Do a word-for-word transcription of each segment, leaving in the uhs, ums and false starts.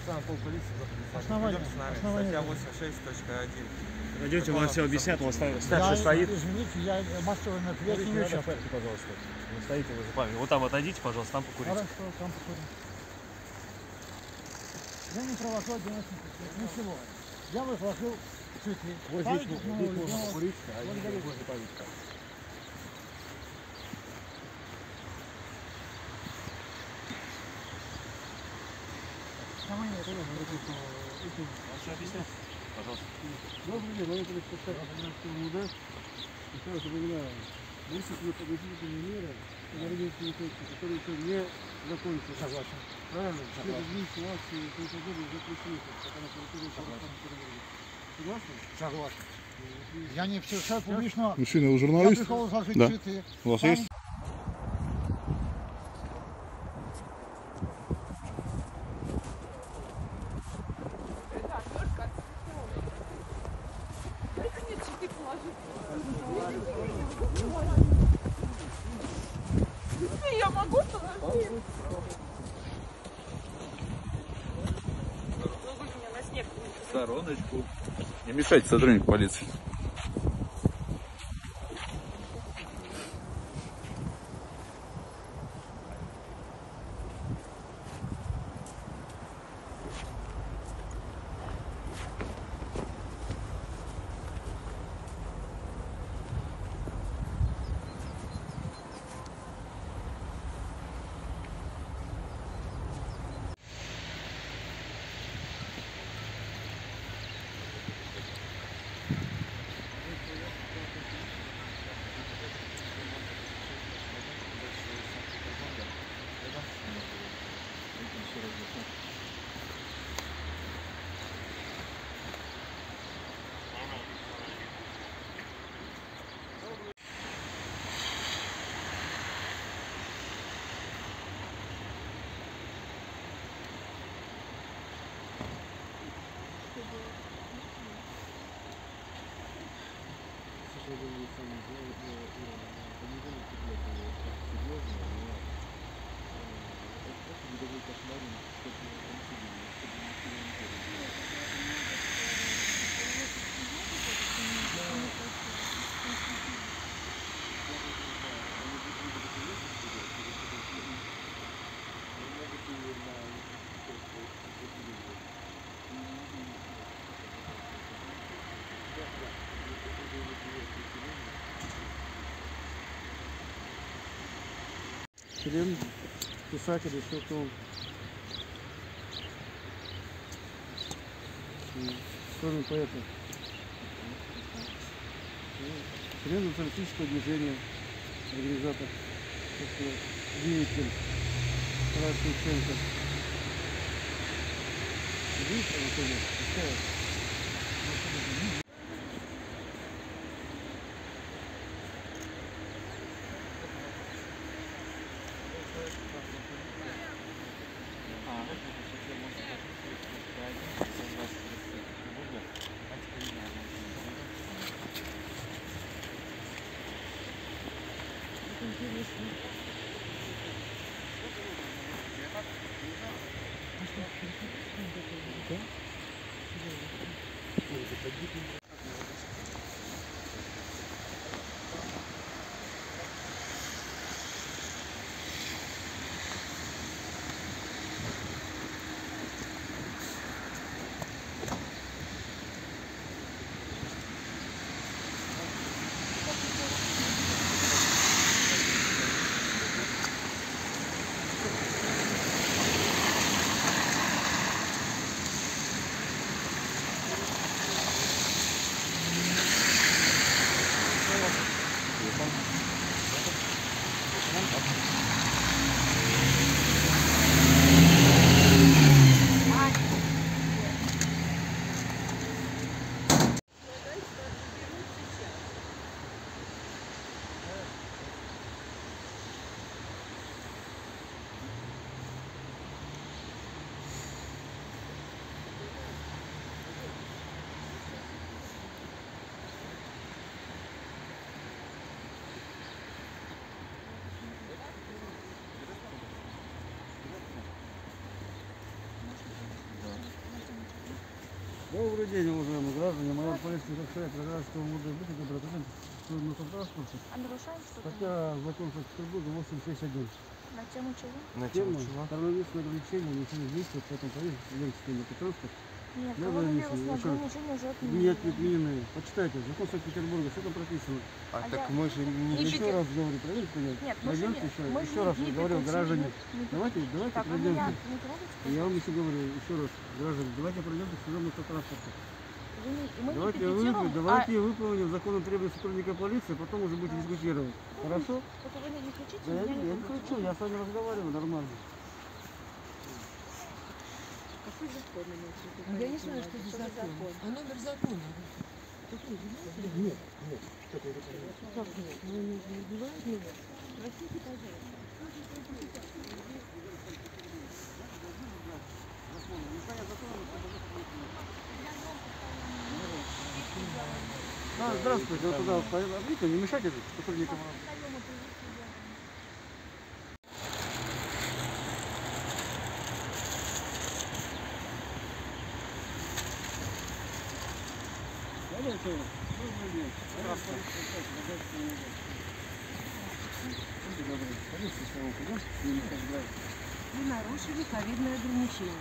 пол полиции запретить. Основание. Пойдемте с нами. Основание. Статья восемьдесят шесть точка один. Пойдемте, вам все объяснят, у вас старший стоит. Извините, я массовый ответ не Видите, шоферки, пожалуйста. Вы стоите возле памяти. Вот там отойдите, пожалуйста, там покурите. Хорошо, там покурим. Я не провожу одиночных ничего. Я возложил цветы. Вот здесь, здесь можно покурить, а здесь возле памятника. Пожалуйста. Добрый день, моя представитель гражданского МУД. Еще раз напоминаю, если вы подготовительные меры, энергетические эффекты, которые еще не закончились. Согласен. Правильно? Все другие акции и тому подобное уже пришли. Пока на территории Согласны? Согласен. Я не все публично. Мужчина, вы Я журналист? пришел возложить Да. цветы. У вас Там... есть? Я могу положить? Стороночку. Не мешайте сотруднику полиции. Член, писатель, и что-то он. Кроме поэта. Член социалистического движения, организатор, деятель, Тарас Шевченко. Видите, Анатолий? Добрый день, уважаемые граждане. Майор полиции Кокшая, гражданского МВД. Будьте добры, на транспорте. А нарушаем что-то? Хотя закон Санкт-Петербурга восемь шесть один. На тему чего? На Тема тему чего? коронавирусное ограничение, ничего не действует, поэтому поедете, едете на транспорт. Нет, Я коронавирусное боюсь, ограничение уже Не отменили. отменены. Почитайте, закон Санкт-Петербурга, что там прописано. А, А так я- мы же не... Не Еще Питер. раз говорю, проверьте меня. Нет, мы же Пройдемте не- еще, мы же еще не- раз не говорю, Петрович, граждане. не- не Давайте, давайте Так, а меня пройдемте. не трогайте, Я вам еще говорю, еще раз, граждане, давайте пройдемте к служебному транспорту. Вы не- и мы не Давайте, пикетируем, вы, а- давайте выполним законы требования сотрудника полиции, потом уже будете дискутировать. Хорошо? Только вы не не кричите, Да я, меня не я не трогайте. кричу, я с вами разговариваю нормально. Какой закон имеется в виду? Я не знаю, что за закон. А номер закона? Какой? Нет, нет. Как нет? Ну, не убивают меня? Простите, пожалуйста. А, здравствуйте, вот туда обидите, не мешайте сотрудникам. Вы нарушили ковидное ограничение.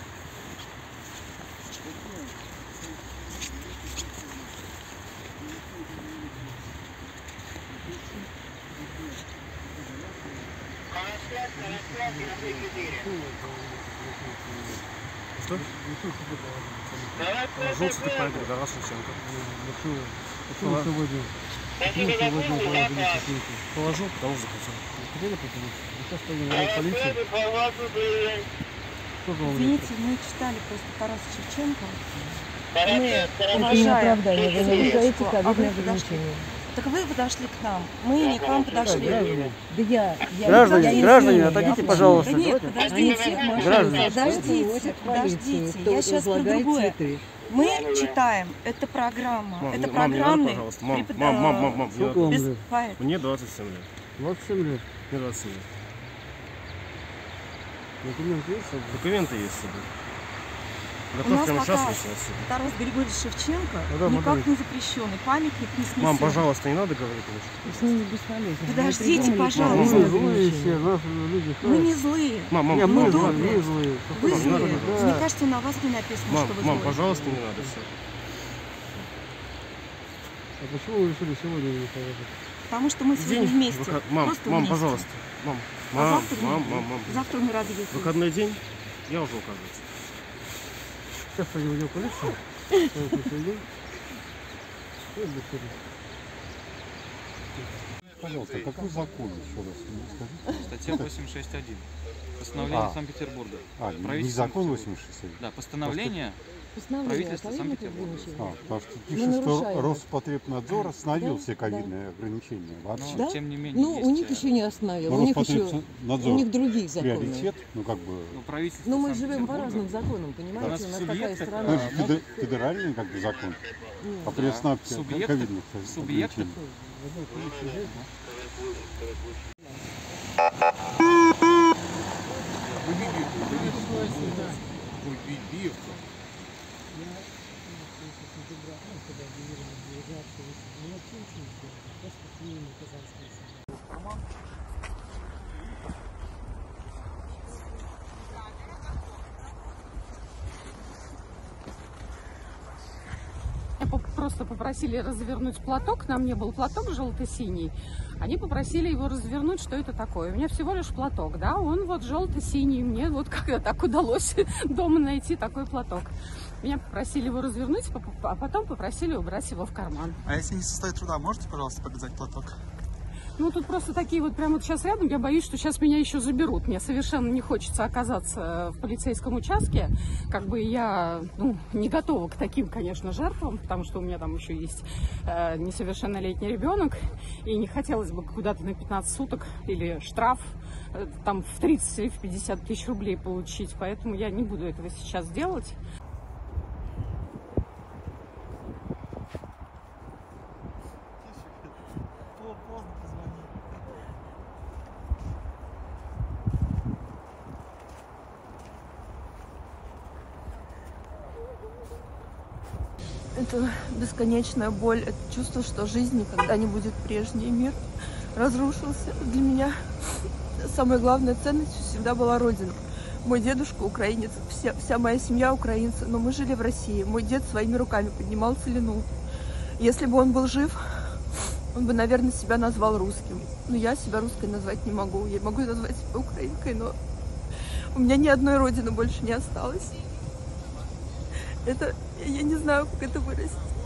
Что? Желтый типа Тарас Шевченко. Почему сегодня? Почему сегодня положили секунду? Положил, потому что захотел. Хотели потому? Сейчас поедем в полицию. Что же вам Извините, мы читали просто Тараса Шевченко. Мы Это не уважаем оправдание, вы нарушаете человечество, а вы ковидное подошли. ограничение. Так вы подошли к нам, мы не к вам подошли. граждане? Да я... я Граждане, я не граждане, знаю, отойдите, я- пожалуйста. Да нет, Давайте. подождите, Граждане. подождите, Возят в полицию, подождите, кто я сейчас про излагает другое. цветы. Мы читаем, это программа, Мам, это не- мам, не надо, программный пожалуйста. Мам, препод- мам, мам, мам, мам, не Сколько надо. вам без- лет? поэт. Мне двадцать семь лет. двадцать семь лет. Мне двадцать семь лет. Документы есть? с собой? Документы есть с собой. У Готов нас прямо пока сейчас выйти отсюда. Тарас Григорьевич Шевченко Да, никак смотрите. не запрещенный, памятник не снесен. Мам, пожалуйста, не надо говорить ничего. С ними бесполезно. Подождите, Мы придумали пожалуйста. Мы ковидное злые ограничение. все, наши люди. Мы не злые. Мам, мам, Не, мы мы мам, злые, добрые. мы злые. Вы Мам, не надо, злые. пожалуйста. Мне кажется, на вас не написано, мам, что вы мам, злые. пожалуйста, не надо все. А почему вы решили сегодня не поехать? Потому что мы сегодня День, вместе. выход- Мам, Просто мам, вместе. пожалуйста. Мам, А мам, завтра мам, не- мам, мам. Завтра мы разъедем. Выходной день, я уже указывается. Сейчас пойдем в полицию. Пойдем. Пожалуйста, какой закон еще раз скажите? Статья восемь шесть один. Постановление А. Санкт-Петербурга. А, не Правительство закон Санкт-Петербурга. восемь шесть один. Да, постановление Постановление правительства о ковидных Санкт-Петербурга. ограничениях. А, потому что Мы пишет, что нарушаем. Роспотребнадзор остановил Да, все ковидные ограничения. Но, Вообще. Да? тем не менее, Ну, есть, у них э, еще не остановил, Ну, у них еще... Роспотребнадзор У них другие законы. приоритет, ну как бы, ну, правительство Но мы живем по Санкт-Петербурга- разным законам, У понимаете? нас У в нас такая субъектах, ну, страна. а, феде- федеральный как бы закон Нет. о приостановке Субъекты- ковидных субъекты- ограничений. Просто попросили развернуть платок. На мне был платок желто-синий. Они попросили его развернуть. Что это такое? У меня всего лишь платок, да? Он вот желто-синий. Мне вот как-то так удалось дома найти такой платок. Меня попросили его развернуть, а потом попросили убрать его в карман. А если не состоит труда, можете, пожалуйста, показать платок? Ну, тут просто такие вот прямо вот сейчас рядом. Я боюсь, что сейчас меня еще заберут. Мне совершенно не хочется оказаться в полицейском участке. Как бы я, ну, не готова к таким, конечно, жертвам, потому что у меня там еще есть э, несовершеннолетний ребенок. И не хотелось бы куда-то на пятнадцать суток или штраф э, там в тридцать или в пятьдесят тысяч рублей получить. Поэтому я не буду этого сейчас делать. Это бесконечная боль, это чувство, что жизнь никогда не будет прежней. Мир разрушился. Для меня самой главной ценностью всегда была Родина. Мой дедушка украинец, вся, вся моя семья украинцы, но мы жили в России. Мой дед своими руками поднимал целину. Если бы он был жив, он бы, наверное, себя назвал русским. Но я себя русской назвать не могу. Я могу назвать себя украинкой, но у меня ни одной родины больше не осталось. Это, я не знаю, как это выразить.